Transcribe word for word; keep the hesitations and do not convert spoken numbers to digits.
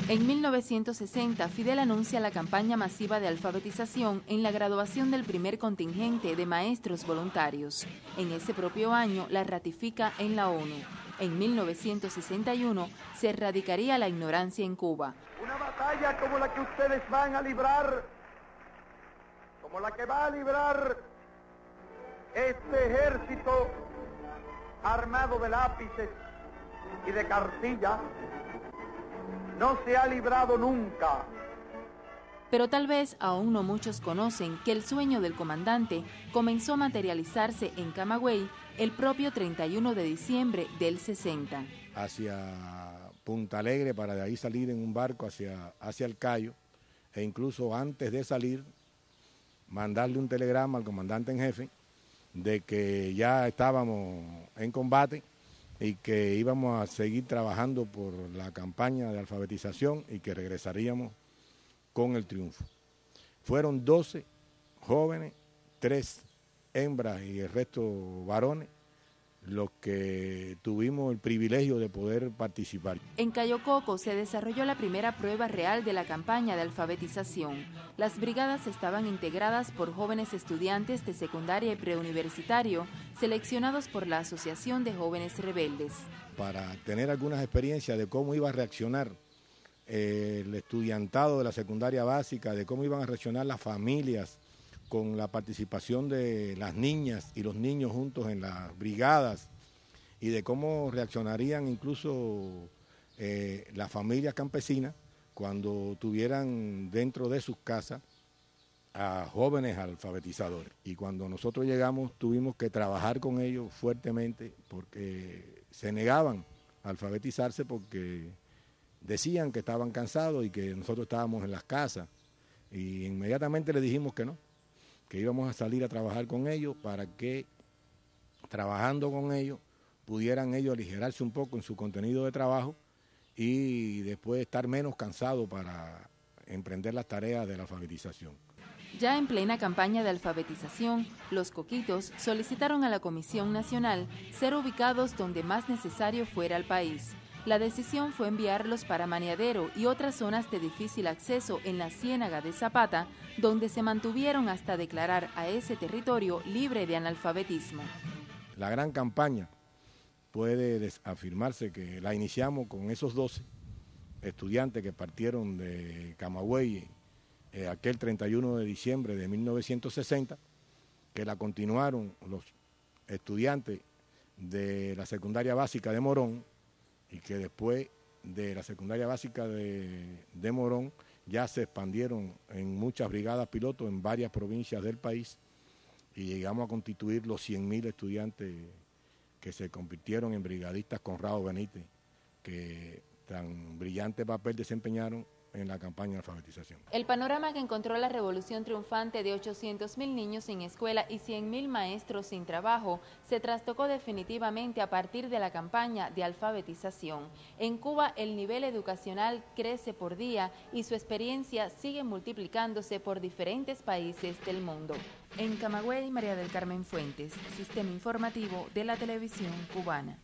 En mil novecientos sesenta, Fidel anuncia la campaña masiva de alfabetización en la graduación del primer contingente de maestros voluntarios. En ese propio año la ratifica en la ONU. En mil novecientos sesenta y uno se erradicaría la ignorancia en Cuba. Una batalla como la que ustedes van a librar, como la que va a librar este ejército armado de lápices y de cartilla, no se ha librado nunca. Pero tal vez aún no muchos conocen que el sueño del comandante comenzó a materializarse en Camagüey el propio treinta y uno de diciembre del sesenta. Hacia Punta Alegre, para de ahí salir en un barco hacia, hacia el Cayo, e incluso antes de salir, mandarle un telegrama al comandante en jefe de que ya estábamos en combate y que íbamos a seguir trabajando por la campaña de alfabetización y que regresaríamos con el triunfo. Fueron doce jóvenes, tres hembras y el resto varones, los que tuvimos el privilegio de poder participar. En Cayo Coco se desarrolló la primera prueba real de la campaña de alfabetización. Las brigadas estaban integradas por jóvenes estudiantes de secundaria y preuniversitario, seleccionados por la Asociación de Jóvenes Rebeldes. Para tener algunas experiencias de cómo iba a reaccionar eh, el estudiantado de la secundaria básica, de cómo iban a reaccionar las familias, con la participación de las niñas y los niños juntos en las brigadas y de cómo reaccionarían incluso eh, las familias campesinas cuando tuvieran dentro de sus casas a jóvenes alfabetizadores. Y cuando nosotros llegamos tuvimos que trabajar con ellos fuertemente porque se negaban a alfabetizarse porque decían que estaban cansados y que nosotros estábamos en las casas. Y inmediatamente le dijimos que no, que íbamos a salir a trabajar con ellos para que, trabajando con ellos, pudieran ellos aligerarse un poco en su contenido de trabajo y después estar menos cansados para emprender las tareas de la alfabetización. Ya en plena campaña de alfabetización, los coquitos solicitaron a la Comisión Nacional ser ubicados donde más necesario fuera el país. La decisión fue enviarlos para Maniadero y otras zonas de difícil acceso en la Ciénaga de Zapata, donde se mantuvieron hasta declarar a ese territorio libre de analfabetismo. La gran campaña puede afirmarse que la iniciamos con esos doce estudiantes que partieron de Camagüey eh, aquel treinta y uno de diciembre de mil novecientos sesenta, que la continuaron los estudiantes de la secundaria básica de Morón, y que después de la secundaria básica de, de Morón ya se expandieron en muchas brigadas pilotos en varias provincias del país y llegamos a constituir los cien mil estudiantes que se convirtieron en brigadistas Conrado Benítez, que tan brillante papel desempeñaron en la campaña de alfabetización. El panorama que encontró la revolución triunfante de ochocientos mil niños sin escuela y cien mil maestros sin trabajo se trastocó definitivamente a partir de la campaña de alfabetización. En Cuba el nivel educacional crece por día y su experiencia sigue multiplicándose por diferentes países del mundo. En Camagüey, María del Carmen Fuentes, Sistema Informativo de la Televisión Cubana.